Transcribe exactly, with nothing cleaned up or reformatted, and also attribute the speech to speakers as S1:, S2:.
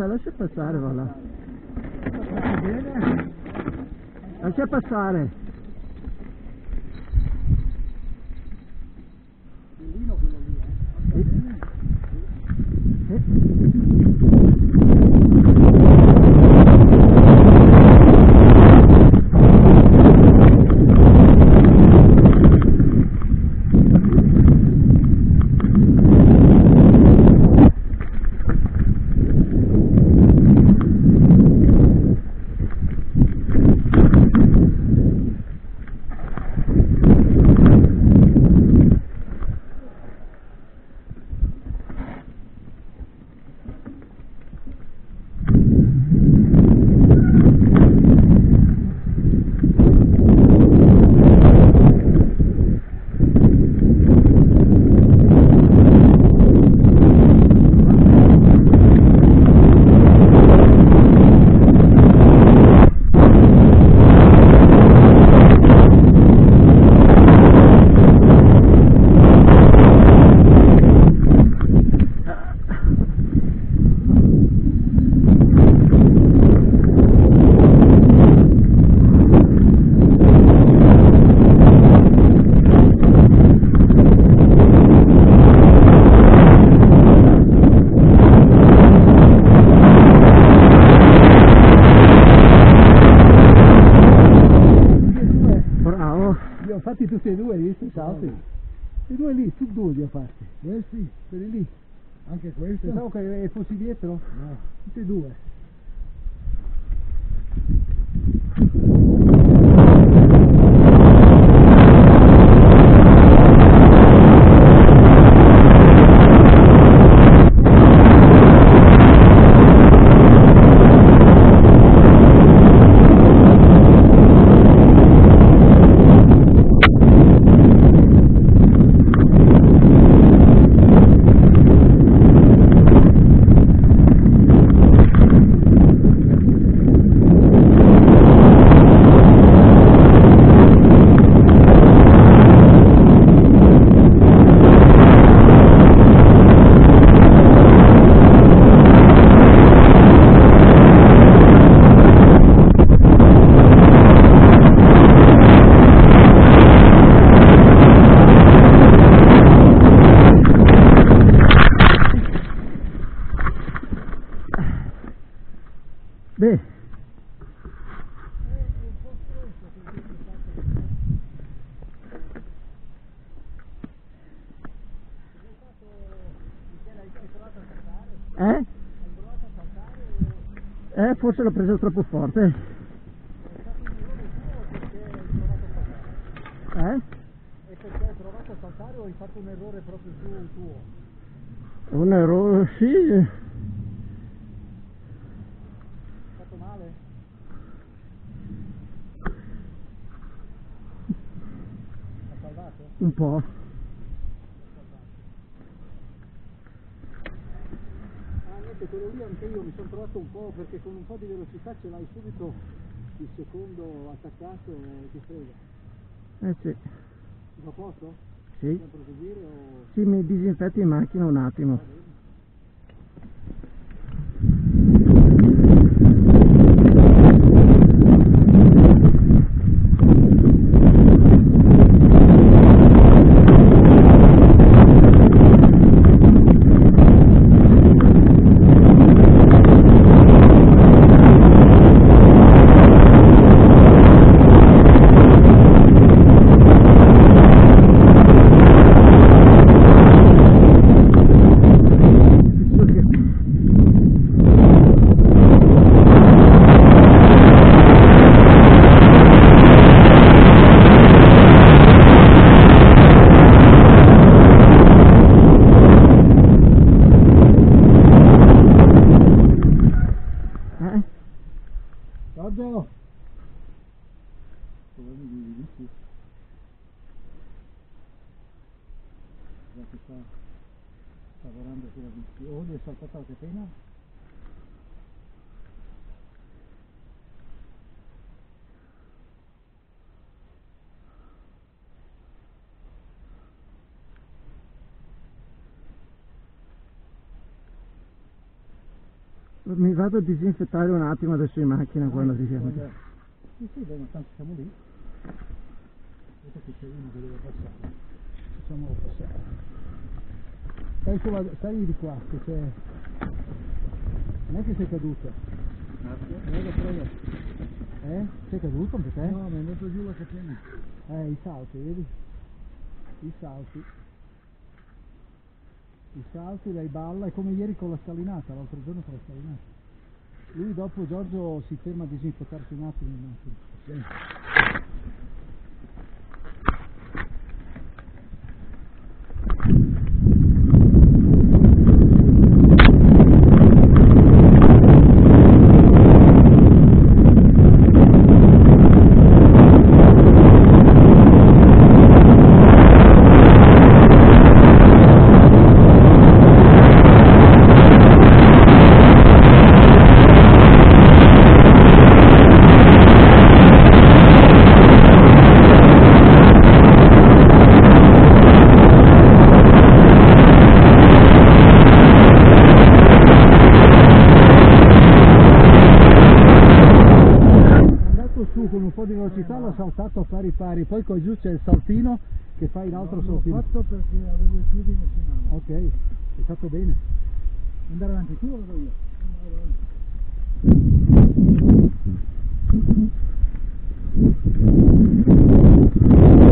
S1: lascia passare, va là. Lascia passare.
S2: Bellino quello lì, eh.
S1: Sì. Sì.
S2: Fatti tutti e due, hai visto i salti? I due lì, su due li ho fatti. Questi? Quelli lì. Anche questi? Pensavo che fossi dietro. No. Tutti e due.
S1: Beh, eh? Eh, forse l'ho preso troppo forte.
S2: È stato un errore tuo perché hai provato a saltare?
S1: Eh?
S2: E perché hai provato a saltare o hai fatto un errore proprio su tuo?
S1: Un errore, sì.
S2: Hai fatto male? Ha salvato?
S1: Un po'.
S2: Ah, niente, quello lì anche io mi sono trovato un po', perché con un po' di velocità ce l'hai subito il secondo attaccato e ti frega.
S1: Eh sì.
S2: Va a posto?
S1: Sì.
S2: Possiamo proseguire o...
S1: Sì, mi disinfetti in macchina un attimo.
S2: Giorgio! Come mi dici? Guarda, sta lavorando sulla bici. Oh, gli è saltata la catena?
S1: Mi vado a disinfettare un attimo adesso in macchina quando ti chiamo.
S2: Sì, sì, beh, ma tanto siamo lì. Vedete che c'è uno che deve passare. Facciamolo passare. Stai, sulla, stai di qua, che c'è... Non è che sei caduto. Prego, prego. Eh? Sei caduto anche te?
S3: No, mi è andato giù la catena.
S2: Eh, i salti, vedi? I salti. I salti, lei balla, è come ieri con la scalinata, l'altro giorno con la scalinata. Lui dopo Giorgio si ferma a disinfettarsi un attimo in macchina.
S3: Sì.
S2: Con un po' di velocità l'ho saltato a pari pari, poi qua giù c'è il saltino che fa in altro
S3: L'ho
S2: saltino.
S3: fatto perché avevo i piedi messi male.
S2: Ok, hai fatto bene.
S3: Andare avanti tu o vado io? Vado avanti.